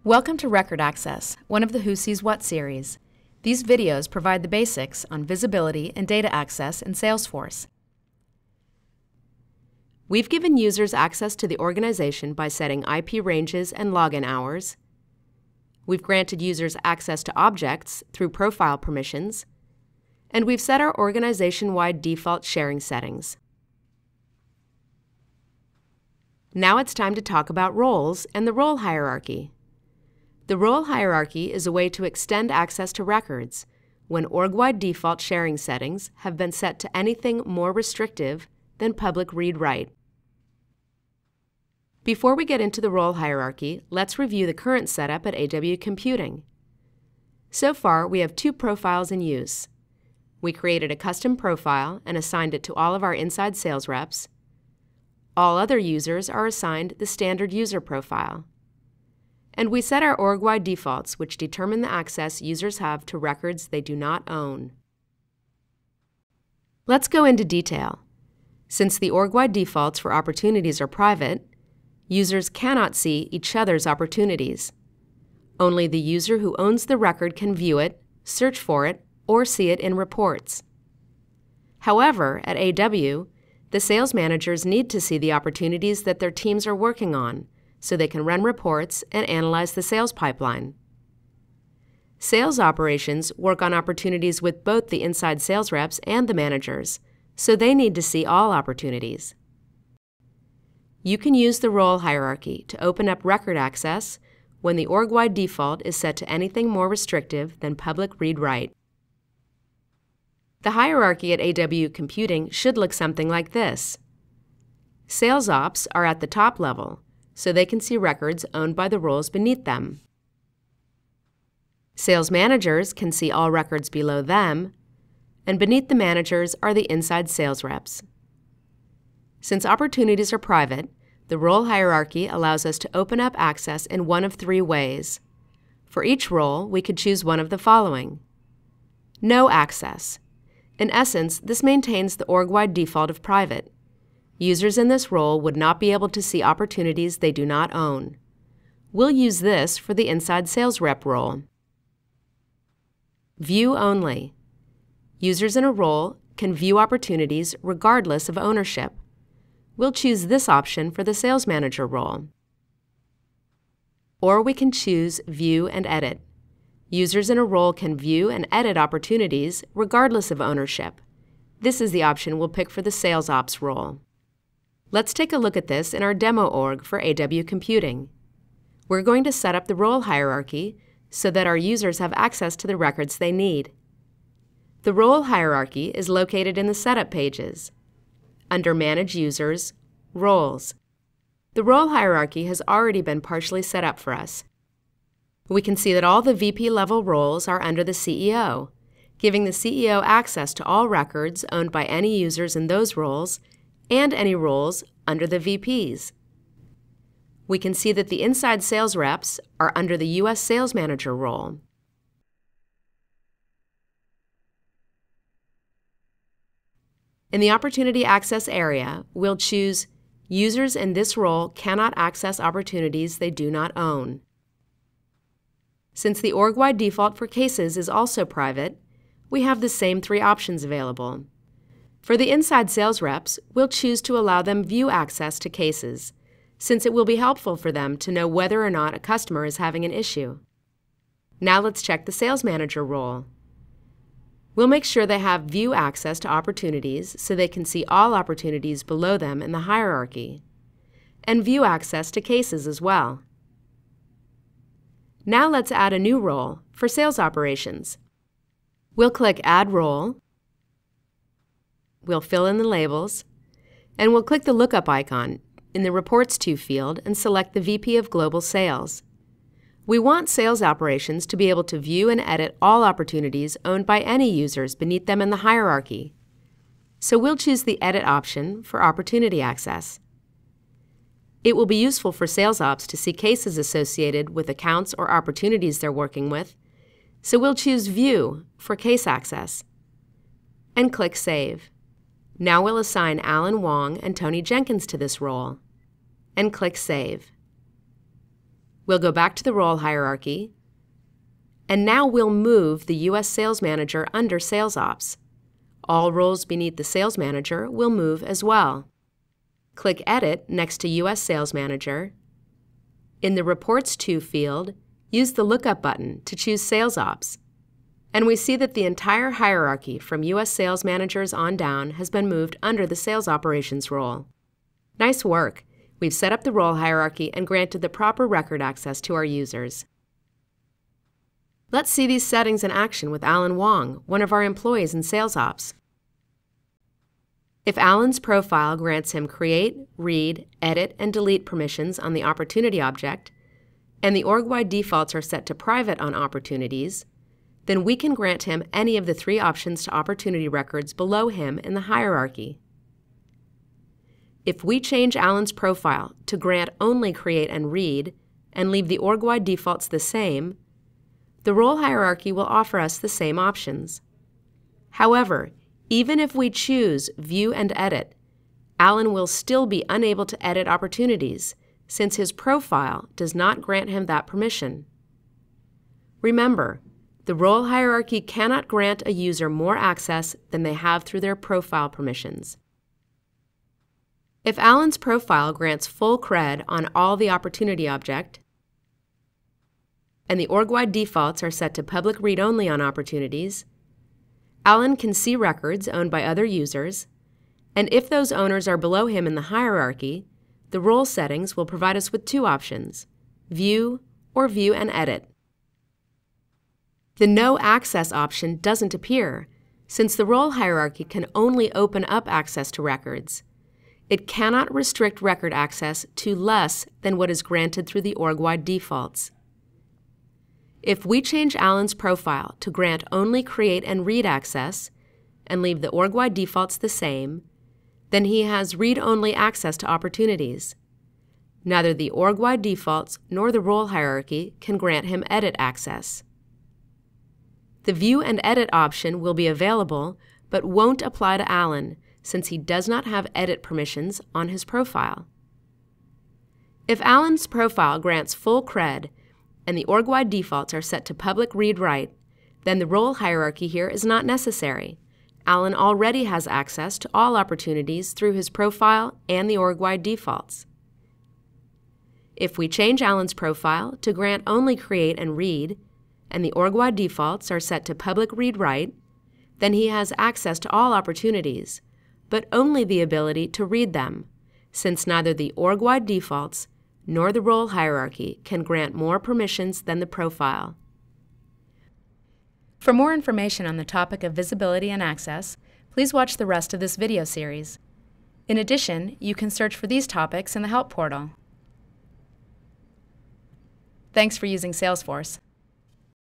Welcome to Record Access, one of the Who Sees What series. These videos provide the basics on visibility and data access in Salesforce. We've given users access to the organization by setting IP ranges and login hours. We've granted users access to objects through profile permissions. And we've set our organization-wide default sharing settings. Now it's time to talk about roles and the role hierarchy. The role hierarchy is a way to extend access to records when org-wide default sharing settings have been set to anything more restrictive than public read-write. Before we get into the role hierarchy, let's review the current setup at AW Computing. So far, we have two profiles in use. We created a custom profile and assigned it to all of our inside sales reps. All other users are assigned the standard user profile. And we set our org-wide defaults, which determine the access users have to records they do not own. Let's go into detail. Since the org-wide defaults for opportunities are private, users cannot see each other's opportunities. Only the user who owns the record can view it, search for it, or see it in reports. However, at AW, the sales managers need to see the opportunities that their teams are working on, so they can run reports and analyze the sales pipeline. Sales operations work on opportunities with both the inside sales reps and the managers, so they need to see all opportunities. You can use the role hierarchy to open up record access when the org-wide default is set to anything more restrictive than public read-write. The hierarchy at AW Computing should look something like this. Sales ops are at the top level, so they can see records owned by the roles beneath them. Sales managers can see all records below them, and beneath the managers are the inside sales reps. Since opportunities are private, the role hierarchy allows us to open up access in one of three ways. For each role, we could choose one of the following. No access. In essence, this maintains the org-wide default of private. Users in this role would not be able to see opportunities they do not own. We'll use this for the inside sales rep role. View only. Users in a role can view opportunities regardless of ownership. We'll choose this option for the sales manager role. Or we can choose View and Edit. Users in a role can view and edit opportunities regardless of ownership. This is the option we'll pick for the sales ops role. Let's take a look at this in our demo org for AW Computing. We're going to set up the role hierarchy so that our users have access to the records they need. The role hierarchy is located in the Setup pages. Under Manage Users, Roles. The role hierarchy has already been partially set up for us. We can see that all the VP-level roles are under the CEO, giving the CEO access to all records owned by any users in those roles and any roles under the VPs. We can see that the inside sales reps are under the U.S. Sales Manager role. In the Opportunity Access area, we'll choose Users in this role cannot access opportunities they do not own. Since the org-wide default for cases is also private, we have the same three options available. For the inside sales reps, we'll choose to allow them view access to cases, since it will be helpful for them to know whether or not a customer is having an issue. Now let's check the sales manager role. We'll make sure they have view access to opportunities so they can see all opportunities below them in the hierarchy, and view access to cases as well. Now let's add a new role for sales operations. We'll click Add Role. We'll fill in the labels, and we'll click the lookup icon in the Reports To field and select the VP of Global Sales. We want sales operations to be able to view and edit all opportunities owned by any users beneath them in the hierarchy. So we'll choose the Edit option for opportunity access. It will be useful for sales ops to see cases associated with accounts or opportunities they're working with, so we'll choose View for case access and click Save. Now we'll assign Alan Wong and Tony Jenkins to this role and click Save. We'll go back to the role hierarchy, and now we'll move the U.S. Sales Manager under Sales Ops. All roles beneath the Sales Manager will move as well. Click Edit next to U.S. Sales Manager. In the Reports To field, use the Lookup button to choose Sales Ops. And we see that the entire hierarchy from U.S. Sales Managers on down has been moved under the Sales Operations role. Nice work! We've set up the role hierarchy and granted the proper record access to our users. Let's see these settings in action with Alan Wong, one of our employees in Sales Ops. If Alan's profile grants him create, read, edit, and delete permissions on the opportunity object, and the org-wide defaults are set to private on opportunities, then we can grant him any of the 3 options to opportunity records below him in the hierarchy. If we change Alan's profile to grant only create and read and leave the org-wide defaults the same, the role hierarchy will offer us the same options. However, even if we choose View and Edit, Alan will still be unable to edit opportunities since his profile does not grant him that permission. Remember, the role hierarchy cannot grant a user more access than they have through their profile permissions. If Alan's profile grants full cred on all the opportunity object, and the org-wide defaults are set to public read-only on opportunities, Alan can see records owned by other users, and if those owners are below him in the hierarchy, the role settings will provide us with 2 options, View or View and Edit. The No Access option doesn't appear, since the role hierarchy can only open up access to records. It cannot restrict record access to less than what is granted through the org-wide defaults. If we change Alan's profile to grant only create and read access and leave the org-wide defaults the same, then he has read-only access to opportunities. Neither the org-wide defaults nor the role hierarchy can grant him edit access. The View and Edit option will be available but won't apply to Alan since he does not have edit permissions on his profile. If Alan's profile grants full cred and the org-wide defaults are set to public read-write, then the role hierarchy here is not necessary. Alan already has access to all opportunities through his profile and the org-wide defaults. If we change Alan's profile to grant only create and read, and the org-wide defaults are set to public read-write, then he has access to all opportunities, but only the ability to read them, since neither the org-wide defaults nor the role hierarchy can grant more permissions than the profile. For more information on the topic of visibility and access, please watch the rest of this video series. In addition, you can search for these topics in the Help portal. Thanks for using Salesforce.